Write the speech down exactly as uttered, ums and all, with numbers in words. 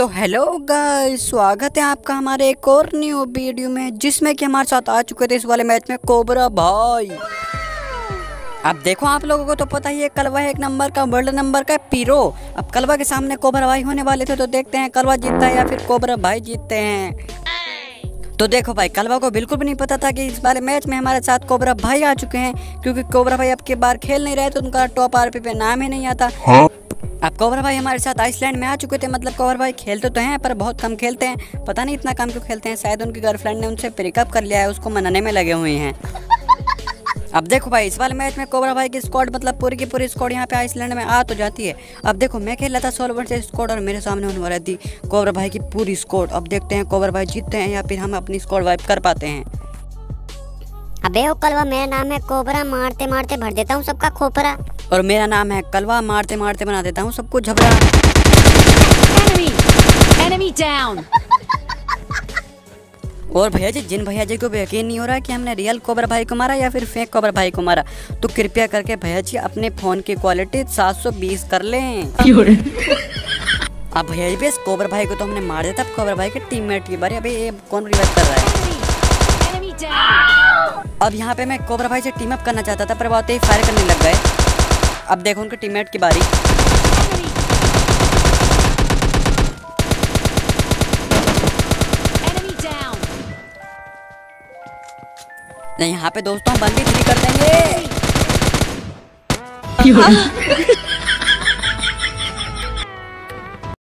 तो hello guys, स्वागत है आपका हमारे एक और न्यू वीडियो में, जिसमें कि हमारे साथ आ चुके थे इस वाले मैच में कोबरा भाई। अब देखो, आप लोगों को तो पता ही है, कलवा एक नंबर का, वर्ल्ड नंबर का पीरो। अब कलवा के सामने कोबरा भाई होने वाले थे, तो देखते हैं कलवा जीतता है या फिर कोबरा भाई जीतते हैं। तो देखो भाई, कलवा को बिल्कुल भी नहीं पता था कि इस वाले मैच में हमारे साथ कोबरा भाई आ चुके हैं, क्योंकि कोबरा भाई अब की बार खेल नहीं रहे, तो उनका टॉप आरपी पे नाम ही नहीं आता। हाँ? अब कोबरा भाई हमारे साथ आइसलैंड में आ चुके थे। मतलब कोबरा भाई खेलते तो हैं, पर बहुत कम खेलते हैं। पता नहीं इतना कम क्यों खेलते हैं, शायद उनकी गर्लफ्रेंड ने उनसे ब्रेकअप कर लिया है, उसको मनाने में लगे हुए हैं। अब देखो भाई, इस वाले मैच में कोबरा भाई की स्क्वाड, मतलब पूरी की पूरी स्क्वाड यहाँ पे आइसलैंड में आ तो जाती है। अब देखो, मैं खेल रहा था सोलह से स्क्वाड और मेरे सामने होने वाली थी कोबरा भाई की पूरी स्क्वाड। अब देखते हैं कोबरा भाई जीतते हैं या फिर हम अपनी स्क्वाड वाइप कर पाते हैं। अबे ओ कलवा, मेरा नाम है कोबरा, मारते मारते भर देता हूँ सबका खोपरा। और मेरा नाम है कलवा, मारते मारते बना देता हूँ सबको झबरा। Enemy! Enemy down! और भैया जी, जिन भैया जी को भी यकीन नहीं हो रहा कि हमने रियल कोबरा भाई को मारा या फिर फेक कोबरा भाई को मारा, तो कृपया करके भैया जी अपने फोन की क्वालिटी सात सौ बीस कर लें। अब भैया जी, इस कोबरा भाई को तो हमने मार दिया था। अब कोबरा भाई के टीममेट की बारी। अभी ये कौन रिवाइव कर रहा है? Enemy down! अब यहाँ पे मैं कोबरा भाई से टीम अप करना चाहता था, पर वो आते ही फायर करने लग गए। अब देखो उनके टीममेट की बारी। Enemy down! यहाँ पे दोस्तों हम बंदी थ्री कर देंगे।